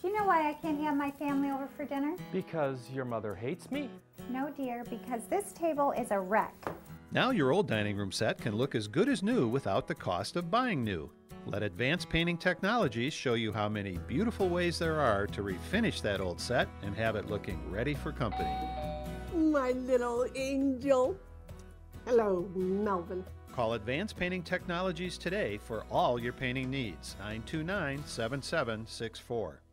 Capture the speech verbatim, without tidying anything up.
Do you know why I can't have my family over for dinner? Because your mother hates me? No, dear, because this table is a wreck. Now your old dining room set can look as good as new without the cost of buying new. Let Advanced Painting Technologies show you how many beautiful ways there are to refinish that old set and have it looking ready for company. My little angel. Hello, Melvin. Call Advanced Painting Technologies today for all your painting needs. nine two nine, seven seven six four.